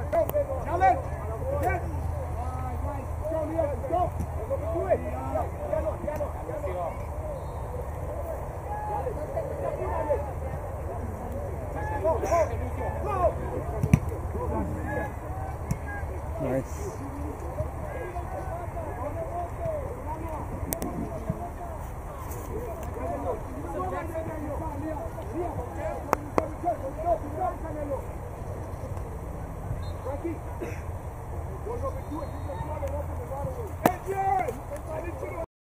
Challenge! Yes! Go, Leo, go! Do it! Nice. Frankie,